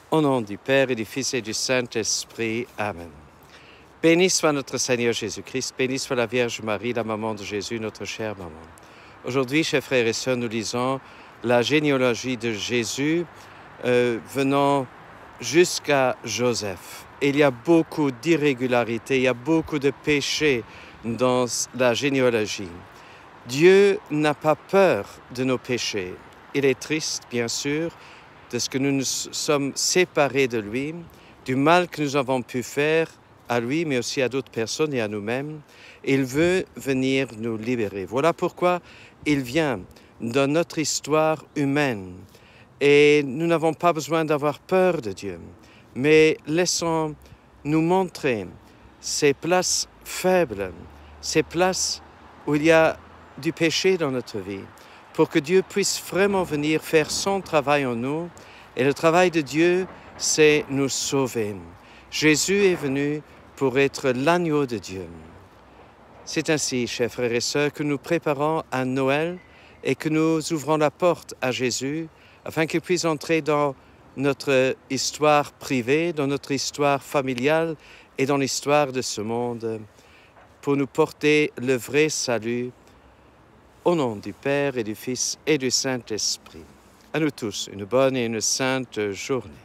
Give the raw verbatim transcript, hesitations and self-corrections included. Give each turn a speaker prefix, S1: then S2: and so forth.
S1: Au nom du Père et du Fils et du Saint-Esprit. Amen. Béni soit notre Seigneur Jésus-Christ, béni soit la Vierge Marie, la maman de Jésus, notre chère maman. Aujourd'hui, chers frères et sœurs, nous lisons la généalogie de Jésus euh, venant jusqu'à Joseph. Il y a beaucoup d'irrégularités, il y a beaucoup de péchés dans la généalogie. Dieu n'a pas peur de nos péchés. Il est triste, bien sûr, de ce que nous nous sommes séparés de lui, du mal que nous avons pu faire à lui, mais aussi à d'autres personnes et à nous-mêmes. Il veut venir nous libérer. Voilà pourquoi il vient dans notre histoire humaine. Et nous n'avons pas besoin d'avoir peur de Dieu, mais laissons nous montrer ces places faibles, ces places où il y a du péché dans notre vie, pour que Dieu puisse vraiment venir faire son travail en nous. Et le travail de Dieu, c'est nous sauver. Jésus est venu pour être l'agneau de Dieu. C'est ainsi, chers frères et sœurs, que nous préparons à Noël et que nous ouvrons la porte à Jésus afin qu'il puisse entrer dans notre histoire privée, dans notre histoire familiale et dans l'histoire de ce monde pour nous porter le vrai salut. Au nom du Père et du Fils et du Saint-Esprit. À nous tous, une bonne et une sainte journée.